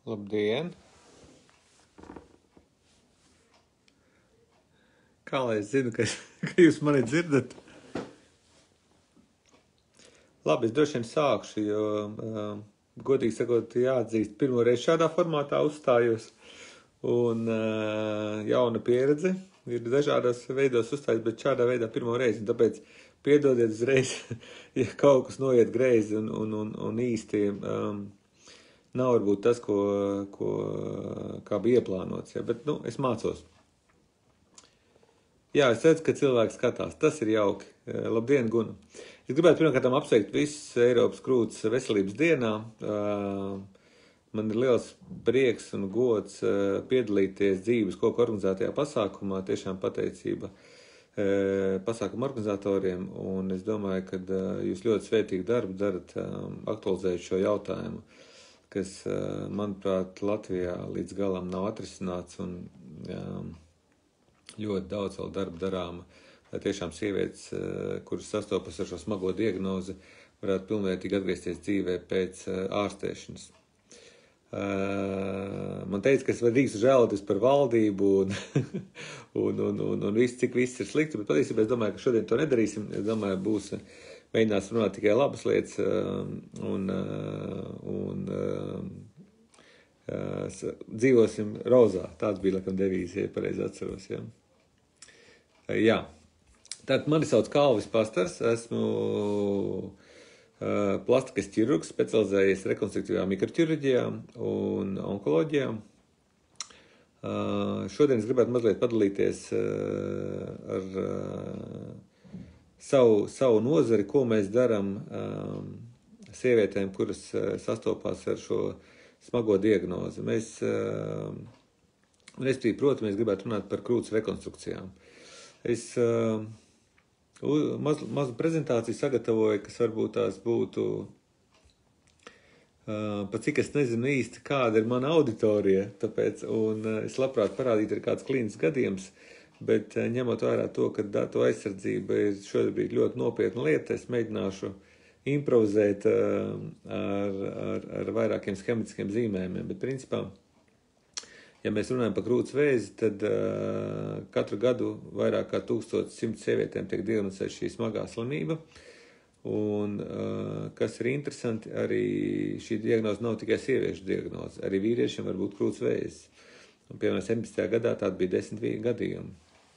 Labdien! Kā lai es zinu, ka jūs mani dzirdat? Labi, es droši vien sākšu, jo, godīgi sakot, jāatzīst, pirmo reizi šādā formātā uzstājos. Un jauna pieredze ir dažādos veidos uzstājas, bet šādā veidā pirmo reizi. Un tāpēc piedodiet uzreiz, ja kaut kas noiet greizi un īsti nav varbūt tas, kā bija ieplānots. Ja? Bet, es mācos. Jā, es redzu, ka cilvēki skatās. Tas ir jauki. Labdien, Guna. Es gribētu pirmkārt apsveikt visus Eiropas krūts veselības dienā. Man ir liels prieks un gods piedalīties dzīves koku organizētajā pasākumā. Tiešām pateicība pasākuma organizatoriem. Un es domāju, ka jūs ļoti svētīgu darbu darat, aktualizējot šo jautājumu, kas, manuprāt, Latvijā līdz galam nav atrisināts un ļoti daudz vēl darba darāma, lai tiešām sievietes, kuras sastopas ar šo smago diagnozi, varētu pilnvērtīgi atgriezties dzīvē pēc ārstēšanas. Man teica, ka es drīkstu žēloties par valdību un viss, cik viss ir slikti, bet patiesībā es domāju, ka šodien to nedarīsim. Es domāju, mēģinās runāt tikai labas lietas dzīvosim rozā. Tāds bija, laikam, devīze, ja pareizi atceros, ja. Jā. Tātad mani sauc Kalvis Pastars, esmu plastikas ķirurgs, specializējies rekonstruktīvā mikroķirurģijā un onkoloģijā. Šodien es gribētu mazliet padalīties ar savu nozari, ko mēs darām sievietēm, kuras sastopās ar šo smago diagnozi. Protams, mēs gribētu runāt par krūts rekonstrukcijām. Es mazu prezentāciju sagatavoju, kas varbūt tās būtu, pa cik es nezinu īsti, kāda ir mana auditorija, tāpēc, un es labprāt parādītu, ir kāds klīnisks gadījums, bet ņemot vērā to, ka datu aizsardzība ir šobrīd ļoti nopietna lieta, es mēģināšu improvizēt ar vairākiem schematiskiem zīmējumiem, bet principā, ja mēs runājam par krūts vēzi, tad katru gadu vairāk kā 1100 sievietēm tiek diagnosticēta šī smagā slimība. Un, kas ir interesanti, arī šī diagnoze nav tikai sieviešu diagnoze, arī vīriešiem var būt krūts vēzis. Un, piemēram, 17. gadā tāda bija 10 gadījumi.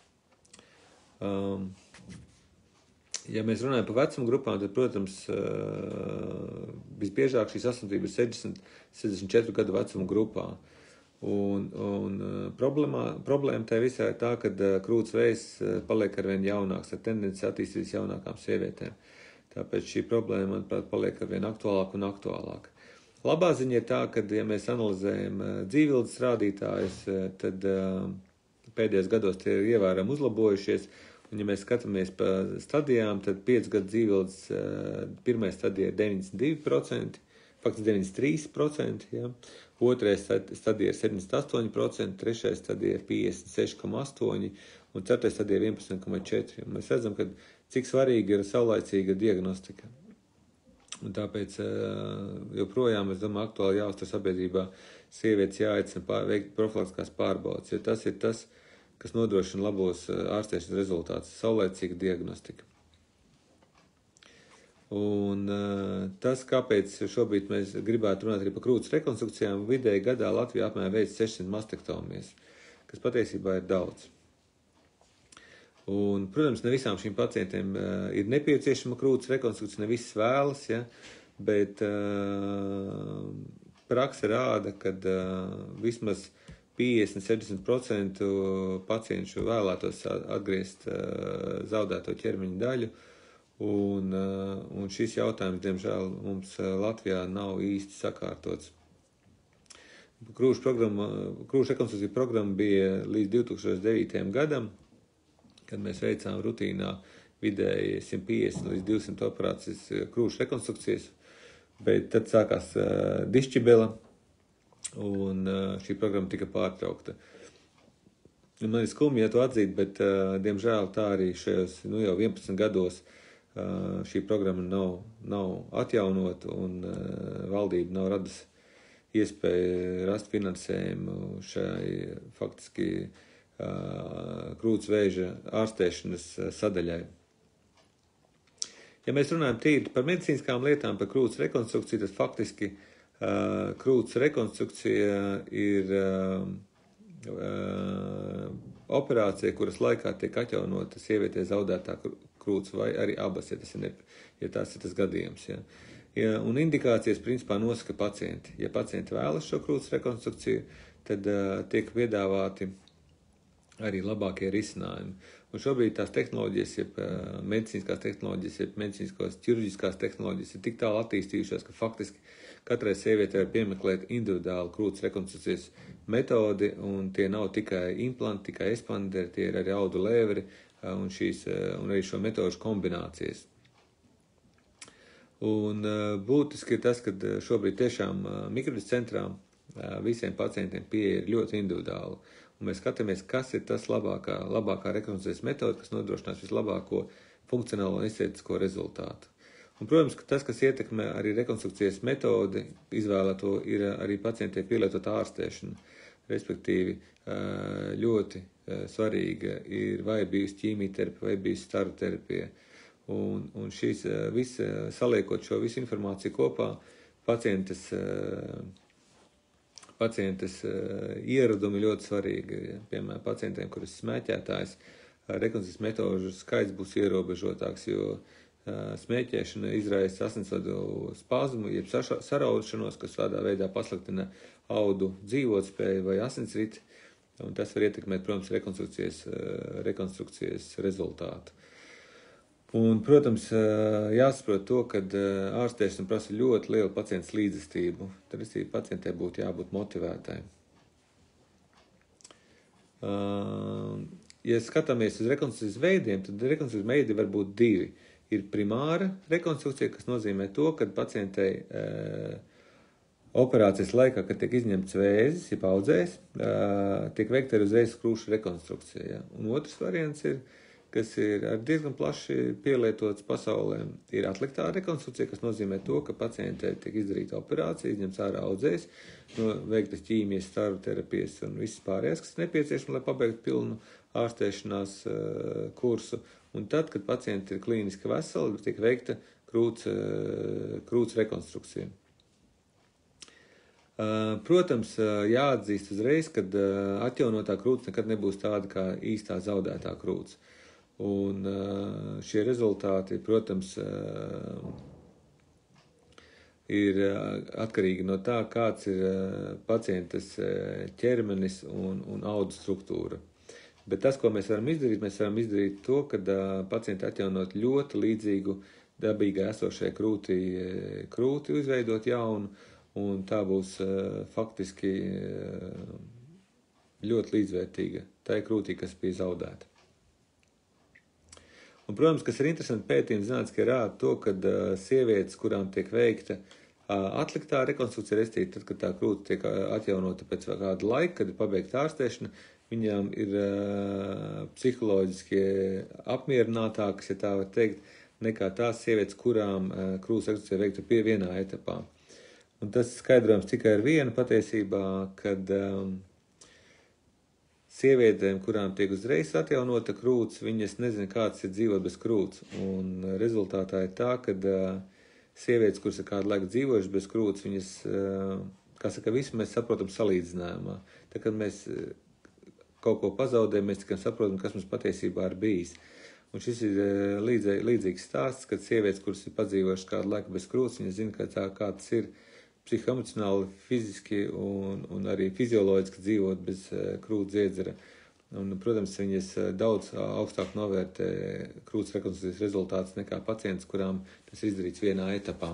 Ja mēs runājam par vecuma grupām, tad, protams, visbiežāk šī saslimtība ir 60-64 gadu vecuma grupā. Un problēma tā visā ir tā, ka krūts vējs paliek arvien jaunāks, ar tendenci attīstīties jaunākām sievietēm. Tāpēc šī problēma, manuprāt, paliek arvien aktuālāk un aktuālāk. Labā ziņa ir tā, ka, ja mēs analizējam dzīvības rādītājus, tad pēdējos gados tie ir ievērojami uzlabojušies. Un, ja mēs skatāmies pa stadijām, tad 5 gadu dzīvības pirmajā stadijā ir 92%, faktiski 93%, ja. Otrais stadija ir 78%, trešais stadija ir 56,8% un ceturtais stadija ir 11,4%. Mēs redzam, ka cik svarīgi ir saulaicīga diagnostika. Un tāpēc joprojām, es domāju, aktuāli jāuztver sabiedrībā sievietes jāaicina veikt profilaktiskās pārbaudes, jo tas ir tas, kas nodrošina labos ārstēšanas rezultātus, saulaicīga diagnostika. Un tas, kāpēc šobrīd mēs gribētu runāt arī par krūts rekonstrukcijām, vidēji gadā Latvijā apmēram veic 600 mastektomijas, kas patiesībā ir daudz. Un, protams, ne visām šīm pacientiem ir nepieciešama krūts rekonstrukcija, ne visas vēlas, ja, bet prakse rāda, ka vismaz 50-60% pacientu vēlētos atgriezt zaudēto ķermeņa daļu. Un šis jautājums, diemžēl, mums Latvijā nav īsti sakārtots. Krūšu rekonstrukcija programma bija līdz 2009. gadam, kad mēs veicām rutīnā vidēji 150 līdz 200 operācijas krūšu rekonstrukcijas, bet tad sākās dišķibela, un šī programma tika pārtraukta. Man ir skumji, ja to atzīt, bet, diemžēl, tā arī šajos, jau 11 gados šī programma nav atjaunot un valdība nav radusi iespēja rast finansējumu šai faktiski krūts vēža ārstēšanas sadaļai. Ja mēs runājam tīri par medicīniskām lietām, par krūts rekonstrukciju, tad faktiski krūts rekonstrukcija ir operācija, kuras laikā tiek atjaunota sievietē zaudētā krūts vai arī abas, ja tas ir tas gadījums. Ja. Un indikācijas principā nosaka pacienti. Ja pacienti vēlas šo krūts rekonstrukciju, tad tiek piedāvāti arī labākie risinājumi. Un šobrīd tās tehnoloģijas, medicīniskās tehnoloģijas, medicīniskās ķirurģiskās tehnoloģijas ir tik tālu attīstījušās, ka faktiski katrai sievietei var piemeklēt individuālu krūts rekonstrukcijas metodi, un tie nav tikai implanti, tikai espanderi, tie ir arī audu lēveri un arī šo metožu kombinācijas. Un būtiski ir tas, ka šobrīd tiešām Mikrobites centrā visiem pacientiem pieeja ir ļoti individuāla. Un mēs skatāmies, kas ir tas labākā rekonstrukcijas metode, kas nodrošinās vislabāko funkcionālo un estētisko rezultātu. Un, protams, ka tas, kas ietekmē arī rekonstrukcijas metodi, izvēlēto ir arī pacientiem pielietot ārstēšanu. Respektīvi, ļoti svarīga ir vai bijusi ķīmijterapija, vai bijusi staru terapija. Un šīs saliekot šo visu informāciju kopā, pacientes ieradumi ļoti svarīgi. Piemēram, pacientiem, kuras smēķētājs, rekonstrukcijas metožu skaits būs ierobežotāks, jo smēķēšana izraisa asinsvadu spazmu, jeb saraušanos, kas tādā veidā pasliktina audu dzīvotspēju vai asinsriti, un tas var ietekmēt, protams, rekonstrukcijas rezultātu. Un, protams, jāsaprot to, ka ārstēšana prasa ļoti lielu pacientas līdzestību. Tad pacientē būtu jābūt motivētai. Ja skatāmies uz rekonstrukcijas veidiem, tad rekonstrukcijas veidi var būt divi. Ir primāra rekonstrukcija, kas nozīmē to, ka pacientei operācijas laikā, kad tiek izņemts vēzis, ja paudzēs, tiek veikta arī uzreiz krūšu rekonstrukcija. Ja? Un otrs variants ir, kas ir diezgan plaši pielietots pasaulē, ir atliktā rekonstrukcija, kas nozīmē to, ka pacientē tiek izdarīta operācija, izņemts ārā audzējs, veiktas ķīmijas, staru terapijas un viss pārējais, kas nepieciešams, lai pabeigtu pilnu ārstēšanās kursu. Un tad, kad pacienti ir klīniski veseli, tiek veikta krūts rekonstrukcija. Protams, jāatzīst uzreiz, ka atjaunotā krūts nekad nebūs tāda kā īstā zaudētā krūts. Un šie rezultāti, protams, ir atkarīgi no tā, kāds ir pacientes ķermenis un audu struktūra. Bet tas, ko mēs varam izdarīt to, ka pacienti atjaunot ļoti līdzīgu dabīgai esošai krūti izveidot jaunu, un tā būs faktiski ļoti līdzvērtīga tai krūtī, kas bija zaudēta. Un, protams, kas ir interesanti pētījumi zinātniski rāda to, ka sievietes, kurām tiek veikta atliktā rekonstrukcija, restīvi, tad, kad tā krūte tiek atjaunota pēc kāda laika, kad ir pabeigta ārstēšana, viņām ir psiholoģiski apmierinātākas, ja tā var teikt, nekā tās sievietes, kurām krūts rekonstrukcija veikta pie vienā etapā. Un tas skaidrojums tikai ar vienu patiesībā, kad sievietēm, kurām tiek uzreiz atjaunota krūts, viņas nezina, kāds ir dzīvot bez krūts. Un rezultātā ir tā, ka sievietes, kuras ir kādu laiku dzīvojuši bez krūts, viņas, kā saka, visu mēs saprotam salīdzinājumā. Tā, kad mēs kaut ko pazaudējam, mēs tikai saprotam, kas mums patiesībā ir bijis. Un šis ir līdzīgs stāsts, kad sievietes, kuras ir padzīvojušas kādu laiku bez krūts, viņas zina, kā tas ir psihoemocionāli, fiziski un arī fizioloģiski dzīvot bez krūts dziedzera. Un, protams, viņas daudz augstāk novērtē krūts rekonstrukcijas rezultātus nekā pacients, kurām tas izdarīts vienā etapā.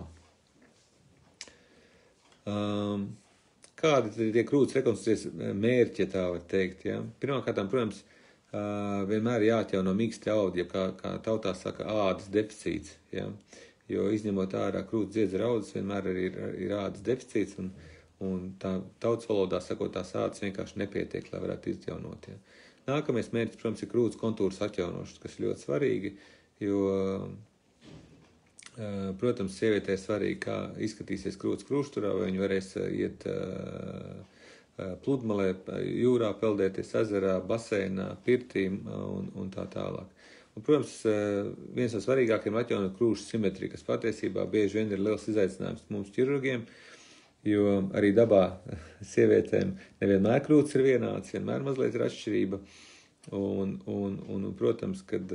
Kādi ir tie krūts rekonstrukcijas mērķi, ja tā var teikt? Ja? Pirmkārt, protams, vienmēr jāatjauno mīksti audi, ja kā tautā saka, ādas deficīts. Ja? Jo izņemot ārā krūts dziedzera audas, vienmēr arī ir ādas deficīts, un tā tautas valodā sakot, tās ādas vienkārši nepietiek, lai varētu izjaunot. Ja. Nākamais mērķis, protams, ir krūts kontūras atjaunošanas, kas ir ļoti svarīgi, jo Protams, sievietē ir svarīgi, kā izskatīsies krūts krūšturā, vai viņi varēs iet pludmalē, jūrā peldēties, ezerā, baseinā, pirtī un tā tālāk. Un, protams, viens no svarīgākiem ir atjaunot krūšu simetriju, kas patiesībā bieži vien ir liels izaicinājums mums ķirurgiem, jo arī dabā sievietēm nevienmēr krūts ir vienāds, vienmēr mazliet ir atšķirība. Un protams, kad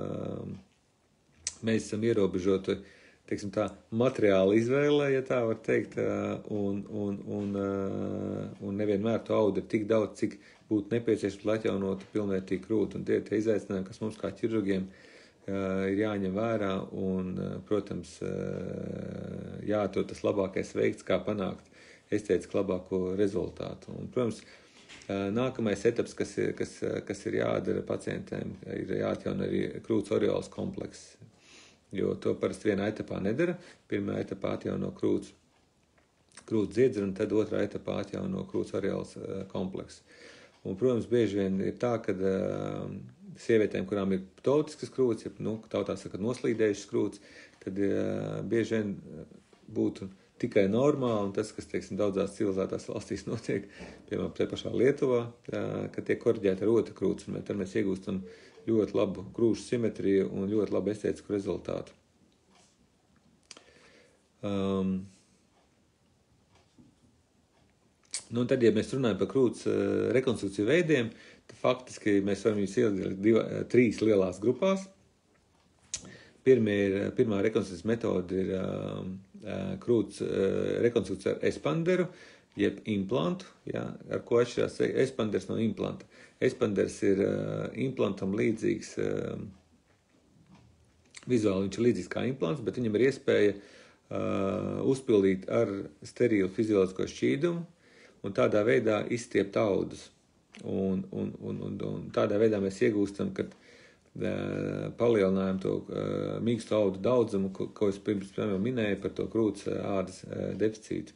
mēs esam ierobežoti, teiksim tā, materiāla izvēlē, ja tā var teikt, un nevienmēr to audu ir tik daudz, cik būtu nepieciešams, lai atjaunotu pilnvērtīgu krūtu. Un tie izaicinājumi, kas mums kā ķirurgiem ir jāņem vērā, un, protams, jāatrod tas labākais veids, kā panākt estētiski labāko rezultātu. Un, protams, nākamais etaps, kas ir jādara pacientiem, ir jāatjauno arī krūts oreolas komplekss, jo to parasti vienā etapā nedara. Pirmā etapā atjauno krūts dziedzeri, un tad otrā etapā atjauno krūts oreolas komplekss. Un, protams, bieži vien ir tā, ka sievietēm, kurām ir ptotiskas krūts, tautā saka noslīdējušas krūts, tad bieži vien būtu tikai normāli, un tas, kas, teiksim, daudzās civilizētās valstīs notiek, piemēram, te pašā Lietuvā, ka tiek korģēta ar otru krūts, un tad mēs iegūstam ļoti labu krūšu simetriju un ļoti labu estētisku rezultātu. Un tad, ja mēs runājam par krūts rekonstrukciju veidiem, tad faktiski mēs varam viņus ielikt 3 lielās grupās. Pirmā rekonstrukcijas metode ir krūts rekonstrukcija ar espanderu, jeb implantu, ar ko atšķirās espanders no implanta. Espanders ir implantam līdzīgs, vizuāli viņš ir līdzīgs kā implants, bet viņam ir iespēja uzpildīt ar sterilu fizioloģisko šķīdumu un tādā veidā izstiept audus. Un tādā veidā mēs iegūstam, kad palielinājam to mīkstu audu daudzumu, ko es pirms minēju par to krūts ādas deficītu.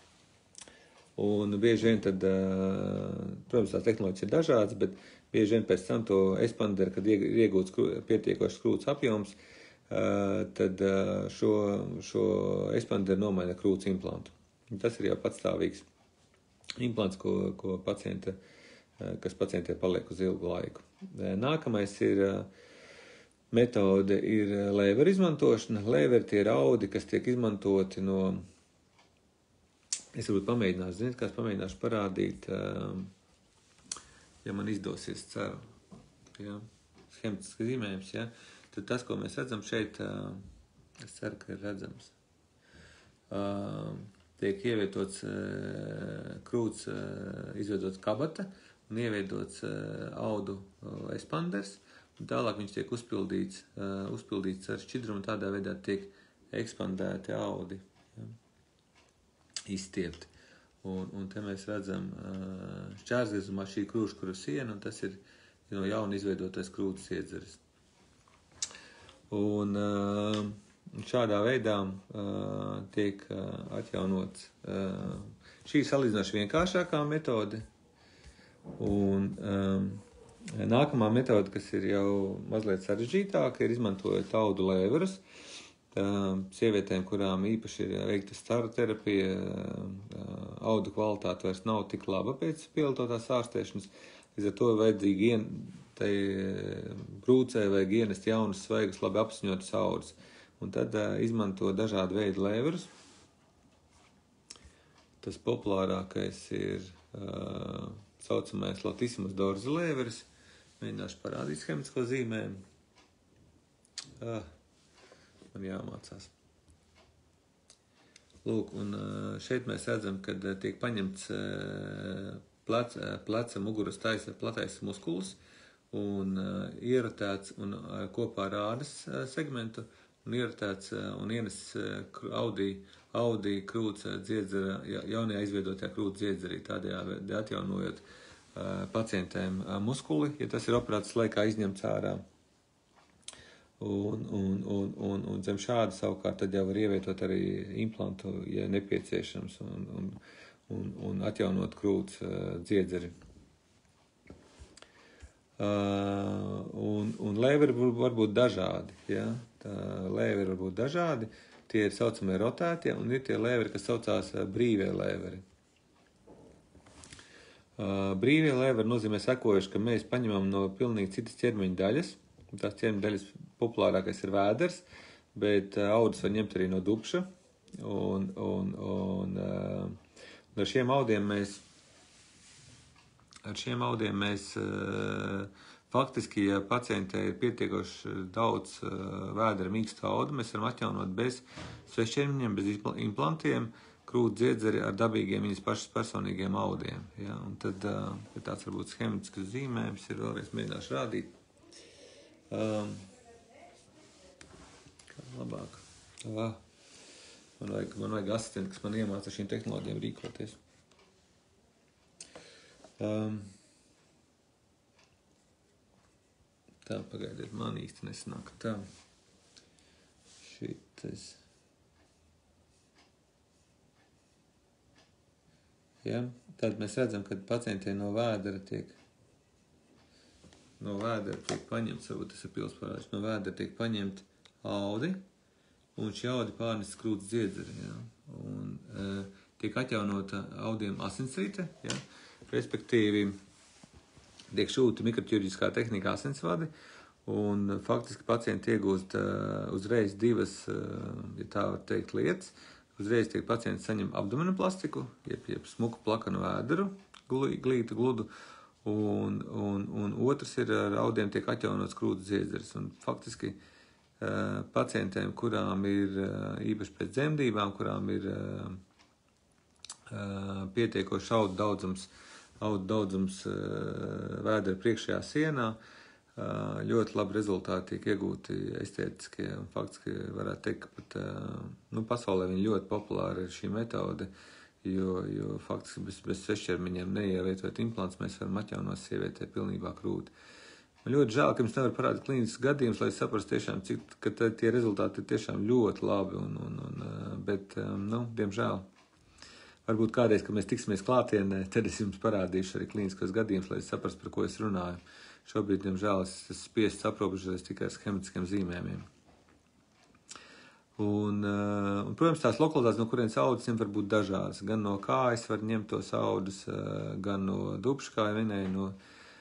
Un bieži vien tad, protams, tās tehnoloģijas ir dažādas, bet bieži vien pēc tam to espanderu, kad iegūts pietiekošs krūts apjoms, tad šo espanderu nomaina krūts implantu. Tas ir jau patstāvīgs implants, kas pacientē paliek uz ilgu laiku. Nākamais ir metode ir lēveru izmantošana. Lēveri tie ir audi, kas tiek izmantoti no... Es varbūt pamēģināšu parādīt, ja man izdosies, ceru, schematisks zīmējums, tad tas, ko mēs redzam šeit, es ceru, ka ir redzams. Tiek ievietots krūts, izveidots kabata un ievietots audu espanders, un tālāk viņš tiek uzpildīts ar šķidrumu, tādā veidā tiek ekspandēti audi. Izstiepti. Un te mēs redzam šķērsgriezumā šī krūškura siena, un tas ir no jauna izveidotais krūts iedzeris. Un šādā veidā tiek atjaunots. Šī salīdzinoši vienkāršākā metode. Un nākamā metode, kas ir jau mazliet sarežģītāka, ir izmantojot audu lēverus. Sievietēm, kurām īpaši ir veikta staru terapija, audu kvalitāte vairs nav tik laba pēc pielietotās ārstēšanas. Līdz ar to vajadzīgi brūcē vajag ienest jaunus, svaigus, labi apsaņotus audus. Un tad izmanto dažādu veidu lēverus. Tas populārākais ir saucamais latissimus dorsi lēveris. Mēģināšu parādīt schematisko zīmējumu. Man jāmācās. Lūk, un šeit mēs redzam, kad tiek paņemts pleca muguras platais muskulis un ierotēts un kopā ar ādas segmentu un ierotēts un ienesis audī krūts dziedzera, jaunajā izveidotajā krūts dziedzerī, tādējādi atjaunojot pacientēm muskuli, ja tas ir operācijas laikā izņemts ārā. Un zem šāda savukārt tad jau var ievietot arī implantu, ja nepieciešams, un atjaunot krūts dziedzeri. Un lēveri var būt dažādi, lēveri var būt dažādi. Tie ir saucamie rotētie, un ir tie lēveri, kas saucās brīvie lēveri. Brīvie lēveri nozīmē sekojuši, ka mēs paņemam no pilnīgi citas ķermeņa daļas. Tās ķermeņa daļas populārākais ir vēders, bet audus var ņemt arī no dubša. Un ar šiem audiem mēs faktiski, ja pacientē ir pietiekoši daudz vēdera mīkstu audu, mēs varam atjaunot bez svešķermeņiem, bez implantiem, krūtu dziedzeri ar dabīgiem viņas pašas personīgiem audiem. Ja? Un tad ir tāds varbūt schematisks zīmējums, ir vēlreiz mēģināšu rādīt. Kā labāk? Man vajag asistenti, kas man iemāca šīm tehnoloģijām rīkoties. Tā, pagaidiet, man īsti nesanāk. Tā. Šitais. Ja? Tad mēs redzam, ka pacientiem no vēdera tiek paņemts, varbūt tas ir pilsparādis, no vēdera tiek paņemt audi, un šī audi pārnes krūts dziedzeri, ja? Un tiek atjaunota audiem asinsrite, ja? Respektīvi tiek šūti mikroķirurģiskā tehnikā asinsvadi, un faktiski pacienti iegūst uzreiz divas, ja tā var teikt, lietas. Uzreiz tiek pacients saņem abdominoplastiku, jeb smuku plakanu vēderu, glītu, gludu, un otrs ir ar audiem tiek atjaunots krūts dziedzeris. Un faktiski pacientiem, kurām ir īpaši pēc dzemdībām, kurām ir pietiekoši audu daudzums vēdera priekšējā sienā, ļoti labi rezultāti tiek iegūti estētiskie, un faktiski varētu teikt, ka pat pasaulē viņi ļoti populāri ir šī metode, jo faktiski bez svešķermeņiem neievietojot implants, mēs varam atjaunot sievietē pilnībā krūti. Man ļoti žēl, ka jums nevar parādīt klīnisks gadījums, lai saprastu tiešām, ka tie rezultāti ir tiešām ļoti labi, bet, diemžēl. Varbūt kādreiz, kad mēs tiksimies klātienē, tad es jums parādīšu arī klīniskos gadījumus, lai saprastu, par ko es runāju. Šobrīd, diemžēl, es spiests aprobežoties tikai ar schematiskiem zīmējumiem. Un, protams, tās lokalizācijas, no kurienes audus var būt dažādas. Gan no kājas var ņemt tos audus, gan no dubša, kā jau minēju,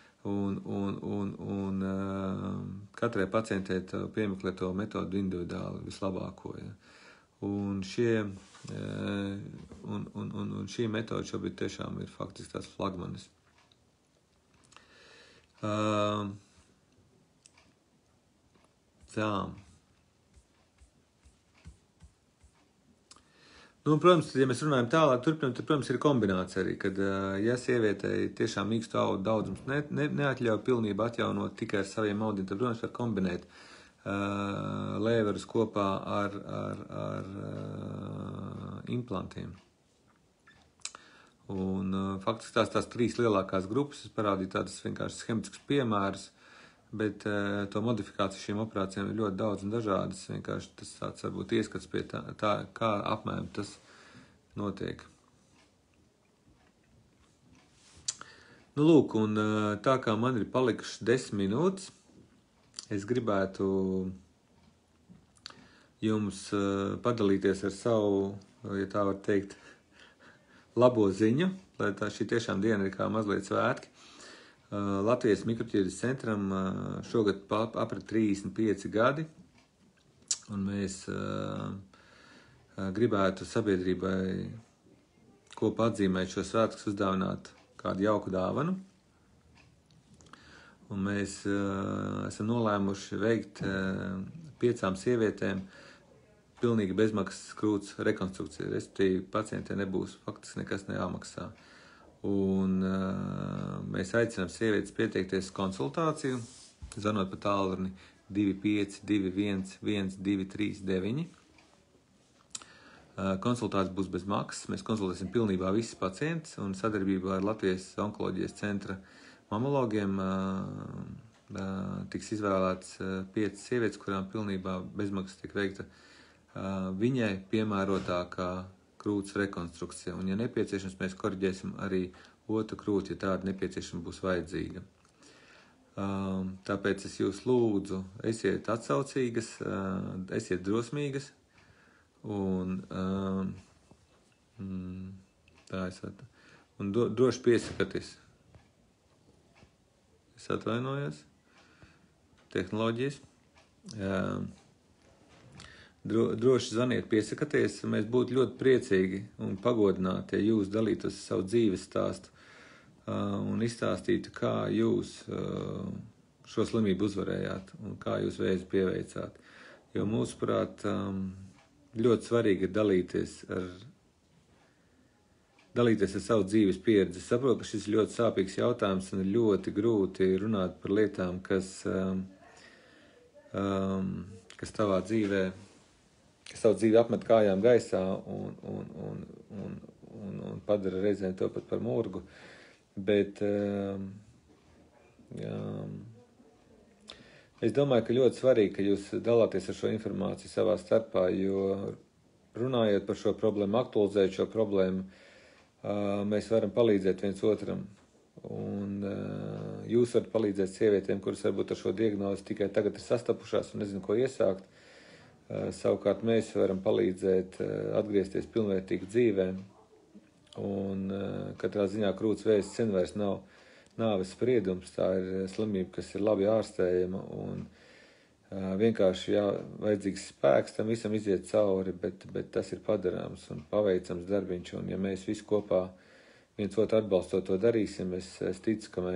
un katrai pacientei piemeklē to metodu individuāli vislabāko. Ja. Un šī metode šobrīd tiešām ir faktiski tās flagmanis. Tā. Protams, ja mēs runājam tālāk, turpinām, tad, protams, ir kombinācija arī, kad, ja sievietei tiešām mīkstu audu daudzums neatļauj pilnībā atjaunot tikai ar saviem audiem, tad, protams, var kombinēt lēverus kopā ar implantiem. Un faktiski tās trīs lielākās grupas, es parādīju tādas vienkārši schematiskas piemērus, bet to modifikāciju šīm operācijām ir ļoti daudz un dažādas. Vienkārši tas tāds varbūt ieskats pie tā kā apmēram tas notiek. Lūk, un tā kā man ir palikušas 10 minūtes, es gribētu jums padalīties ar savu, ja tā var teikt, labo ziņu, lai šī tiešām diena ir kā mazliet svētki. Latvijas mikroķirurģijas centram šogad aprit 35 gadi, un mēs gribētu sabiedrībai kopā atzīmēt šo svētkus, uzdāvināt kādu jauku dāvanu. Un mēs esam nolēmuši veikt 5 sievietēm pilnīgi bezmaksas krūts rekonstrukcija, respektīvi pacientiem nebūs faktiski nekas nejāmaksā. Un mēs aicinām sievietes pieteikties konsultāciju, zvanot pa tālruni 25 21 1239. Konsultācijas būs bez maksas, mēs konsultēsim pilnībā visas pacientes, un sadarbībā ar Latvijas onkoloģijas centra mamologiem tiks izvēlēts 5 sievietes, kurām pilnībā bezmaksas tiek veikta viņai piemērotākā krūts rekonstrukcija. Un, ja nepieciešams, mēs koriģēsim arī otru krūti, ja tāda nepieciešama būs vajadzīga. Tāpēc es jūs lūdzu, esiet atsaucīgas, esiet drosmīgas un droši piesakaties. Es atvainojos. Tehnoloģijas. Droši zvaniet, piesakaties. Mēs būtu ļoti priecīgi un pagodināti, ja jūs dalītos savu dzīves stāstu un izstāstītu, kā jūs šo slimību uzvarējāt un kā jūs vēzi pieveicāt. Jo mūsuprāt, ļoti svarīgi ir dalīties ar savu dzīves pieredzi. Es saprotu, ka šis ir ļoti sāpīgs jautājums un ir ļoti grūti runāt par lietām, kas tavā dzīvē, kas tavu dzīvi apmet kājām gaisā un padara reizēm to pat par murgu. Bet es domāju, ka ļoti svarīgi, ka jūs dalāties ar šo informāciju savā starpā, jo runājot par šo problēmu, aktualizējot šo problēmu, mēs varam palīdzēt viens otram. Un jūs varat palīdzēt sievietēm, kuras varbūt ar šo diagnozi tikai tagad ir sastapušās un nezinu, ko iesākt. Savukārt mēs varam palīdzēt atgriezties pilnvērtīgi dzīvē. Un katrā ziņā krūts vēzis sen vairs nav nāves spriedums, tā ir slimība, kas ir labi ārstējama un vienkārši vajadzīgs spēks tam visam iziet cauri, bet tas ir padarāms un paveicams darbiņš, un ja mēs visi kopā viens otru atbalstot to darīsim, es ticu, ka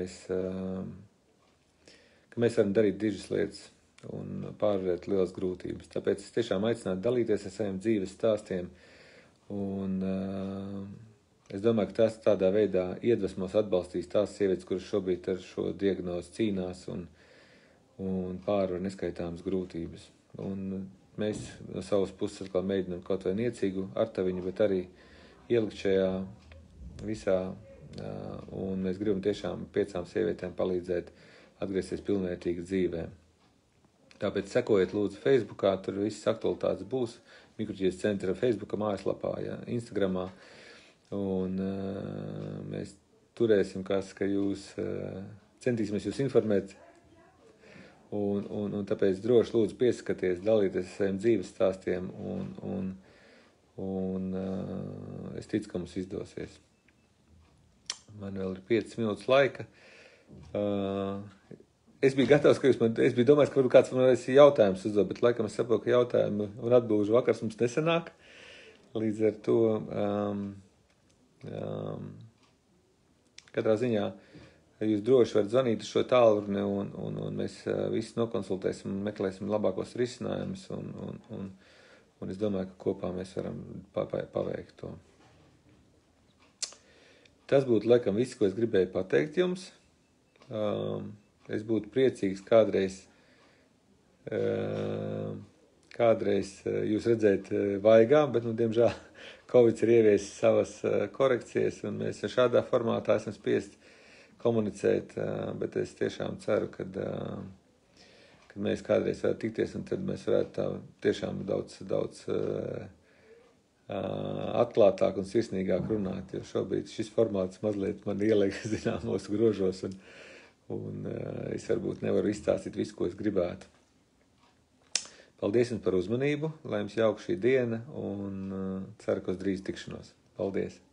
mēs varam darīt dižas lietas un pārvarēt lielas grūtības. Tāpēc es tiešām aicinātu dalīties ar saviem dzīves stāstiem un es domāju, ka tas tādā veidā iedvesmos atbalstīs tās sievietes, kuras šobrīd ar šo diagnozi cīnās un pārvar neskaitāmas grūtības. Un mēs no savas puses atkal mēģinām kaut vai niecīgu artaviņu, bet arī ielikt šajā visā, un mēs gribam tiešām 5 sievietēm palīdzēt atgriezties pilnvērtīgi dzīvē. Tāpēc sekojiet lūdzu Facebookā, tur visas aktualitātes būs, Mikroķības centra Facebooka mājaslapā, Instagramā. Un mēs turēsim, ka jūs centīsimies jūs informēt un tāpēc droši lūdzu pieskaties, dalīties ar saviem dzīves stāstiem un es ticu, ka mums izdosies. Man vēl ir 5 minūtes laika. Es biju gatavs, es biju domājis, ka varbūt kāds man varēs jautājums uzdot, bet laikam es saprotu, ka jautājumu un atbilžu vakars mums nesanāk. Līdz ar to katrā ziņā jūs droši varat zvanīt uz šo tālruni un mēs visi nokonsultēsim un meklēsim labākos risinājumus un es domāju, ka kopā mēs varam paveikt to. Tas būtu laikam viss, ko es gribēju pateikt jums. Es būtu priecīgs kādreiz jūs redzēt vaigā, bet, diemžēl, Covid ir ieviesis savas korekcijas, un mēs šādā formātā esam spiest komunicēt, bet es tiešām ceru, kad mēs kādreiz varētu tikties, un tad mēs varētu tā tiešām daudz atklātāk un sirsnīgāk runāt, jo šobrīd šis formāts mazliet man ieliek zināmos grožos, un es varbūt nevaru izstāstīt visu, ko es gribētu. Paldies jums par uzmanību, lai jums jauka šī diena un ceru, ka uz drīz tikšanos. Paldies!